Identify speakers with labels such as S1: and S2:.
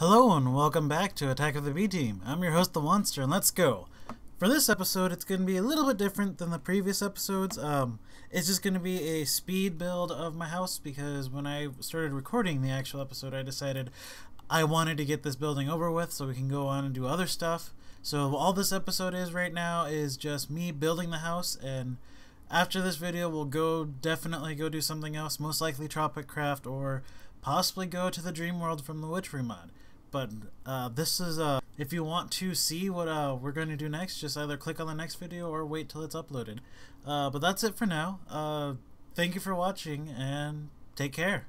S1: Hello and welcome back to Attack of the B-Team. I'm your host, The Monster, and let's go. For this episode, it's going to be a little bit different than the previous episodes. It's just going to be a speed build of my house because when I started recording the actual episode, I decided I wanted to get this building over with so we can go on and do other stuff. So all this episode is right now is just me building the house, and after this video, we'll definitely go do something else, most likely Tropic Craft or possibly go to the Dream World from the Witchery mod. But this is, if you want to see what we're going to do next, just either click on the next video or wait till it's uploaded. But that's it for now. Thank you for watching and take care.